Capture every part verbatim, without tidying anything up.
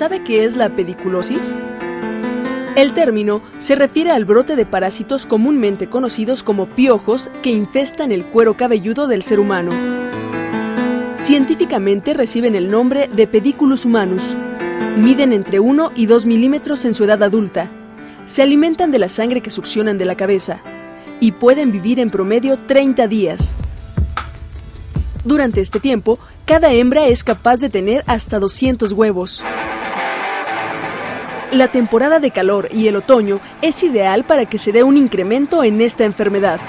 ¿Sabe qué es la pediculosis? El término se refiere al brote de parásitos comúnmente conocidos como piojos que infestan el cuero cabelludo del ser humano. Científicamente reciben el nombre de Pediculus humanus. Miden entre uno y dos milímetros en su edad adulta. Se alimentan de la sangre que succionan de la cabeza y pueden vivir en promedio treinta días. Durante este tiempo, cada hembra es capaz de tener hasta doscientos huevos. La temporada de calor y el otoño es ideal para que se dé un incremento en esta enfermedad.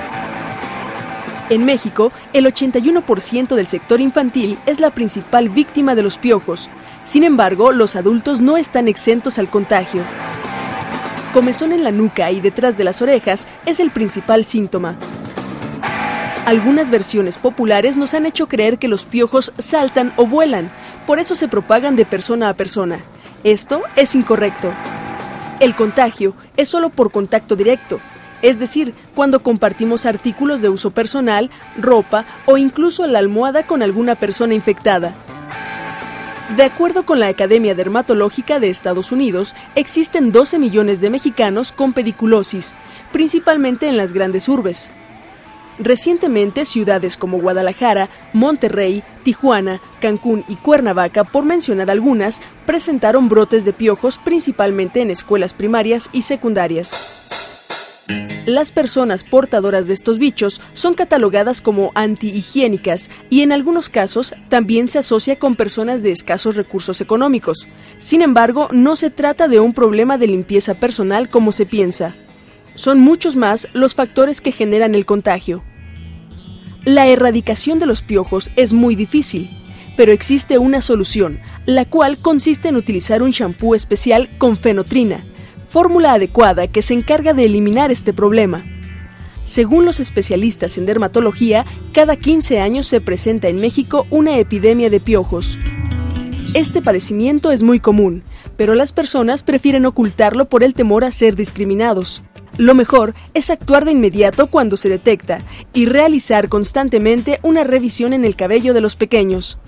En México, el ochenta y uno por ciento del sector infantil es la principal víctima de los piojos. Sin embargo, los adultos no están exentos al contagio. Comezón en la nuca y detrás de las orejas es el principal síntoma. Algunas versiones populares nos han hecho creer que los piojos saltan o vuelan, por eso se propagan de persona a persona. Esto es incorrecto. El contagio es solo por contacto directo, es decir, cuando compartimos artículos de uso personal, ropa o incluso la almohada con alguna persona infectada. De acuerdo con la Academia Dermatológica de Estados Unidos, existen doce millones de mexicanos con pediculosis, principalmente en las grandes urbes. Recientemente, ciudades como Guadalajara, Monterrey, Tijuana, Cancún y Cuernavaca, por mencionar algunas, presentaron brotes de piojos principalmente en escuelas primarias y secundarias. Las personas portadoras de estos bichos son catalogadas como antihigiénicas y en algunos casos también se asocia con personas de escasos recursos económicos. Sin embargo, no se trata de un problema de limpieza personal como se piensa. Son muchos más los factores que generan el contagio. La erradicación de los piojos es muy difícil, pero existe una solución, la cual consiste en utilizar un shampoo especial con fenotrina, fórmula adecuada que se encarga de eliminar este problema. Según los especialistas en dermatología, cada quince años se presenta en México una epidemia de piojos. Este padecimiento es muy común, pero las personas prefieren ocultarlo por el temor a ser discriminados. Lo mejor es actuar de inmediato cuando se detecta y realizar constantemente una revisión en el cabello de los pequeños.